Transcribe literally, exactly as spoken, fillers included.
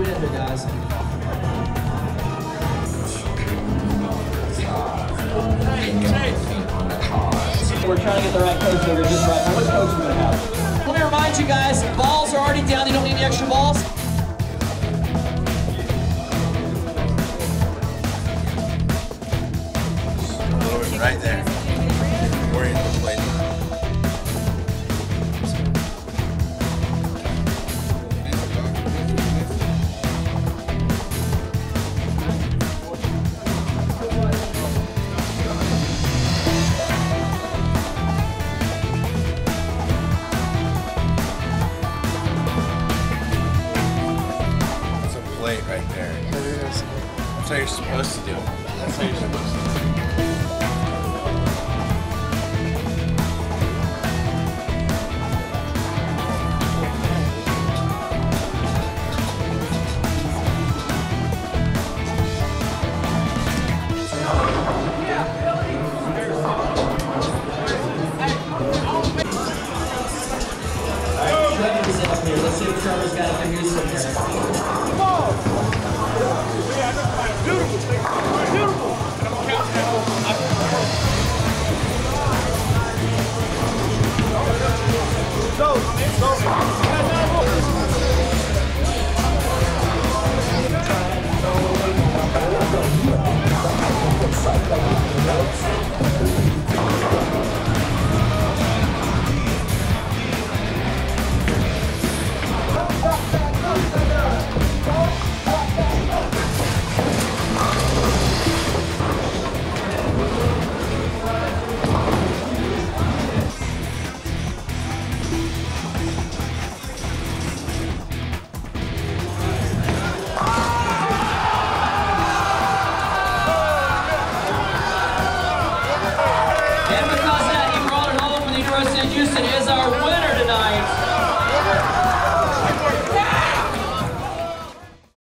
we end it, guys. We're trying to get the right coach over just right. What coach are we going to have? Let me remind you guys, balls are already down. You don't need any extra balls. Right there. Orient the plate. That's a plate right there. That's how you're supposed to do it. That's how you're supposed to do it. Let's see if Trevor's got a figure some here. Come on! Beautiful! Beautiful! Go! Go! And because of that, he brought it home for the University of Houston is our winner.